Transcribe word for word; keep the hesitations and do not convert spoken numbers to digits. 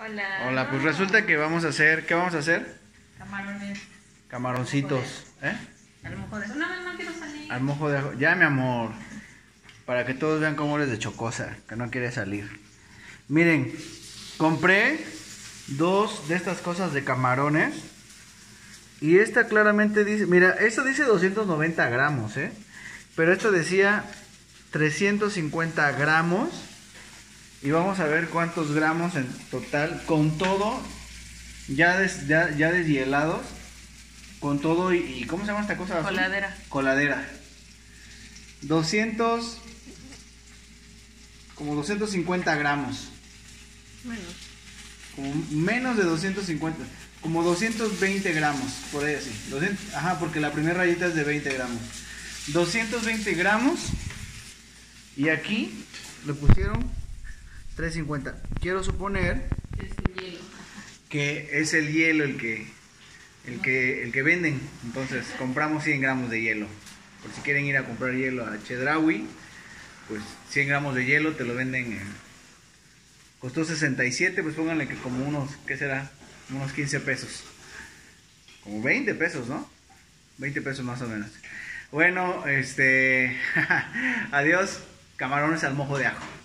Hola. Hola, pues resulta que vamos a hacer, ¿qué vamos a hacer? Camarones. Camaroncitos, ¿eh? Al mojo de... No, no quiero salir. Al mojo de ajo. Ya, mi amor. Para que todos vean cómo eres de chocosa, que no quiere salir. Miren, compré dos de estas cosas de camarones. Y esta claramente dice, mira, esta dice doscientos noventa gramos, ¿eh? Pero esta decía trescientos cincuenta gramos. Y vamos a ver cuántos gramos en total, con todo, ya, des, ya, ya deshielados, con todo y, y, ¿cómo se llama esta cosa? Coladera. Coladera. doscientos, como doscientos cincuenta gramos. Menos. Como menos de doscientos cincuenta, como doscientos veinte gramos, por ahí así. doscientos, ajá, porque la primera rayita es de veinte gramos. doscientos veinte gramos. Y aquí le pusieron trescientos cincuenta. Quiero suponer Es el hielo. que es el hielo el que, el que, el que venden. Entonces compramos cien gramos de hielo. Por si quieren ir a comprar hielo a Chedraui, pues cien gramos de hielo te lo venden en... Costó sesenta y siete, pues pónganle que como unos, ¿qué será? Unos quince pesos. Como veinte pesos, ¿no? veinte pesos más o menos. Bueno, este... adiós, camarones al mojo de ajo.